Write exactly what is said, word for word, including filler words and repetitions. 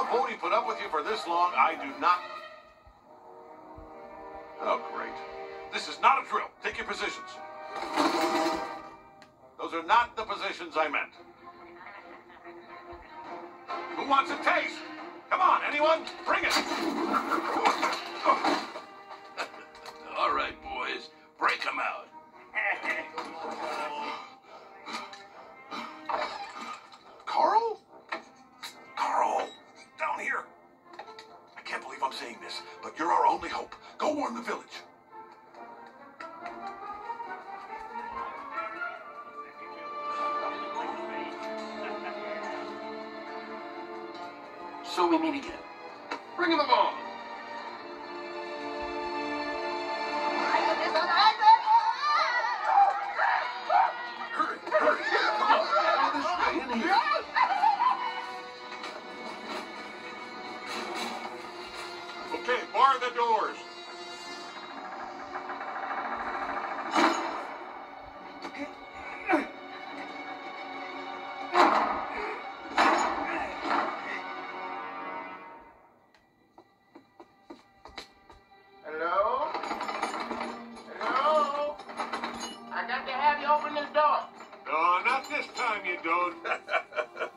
How Bodie put up with you for this long, I do not... Oh, great. This is not a drill. Take your positions. Those are not the positions I meant. Who wants a taste? Come on, anyone? Bring it! All right, boys. Break them out. Carl? Carl, down here. I can't believe I'm saying this, but you're our only hope. Go warn the village. So we meet again. Bring them along. Hurry, hurry. Come on. Go this way, in here. Okay, bar the doors. Hello? Hello? I got to have you open this door. No, not this time, you don't.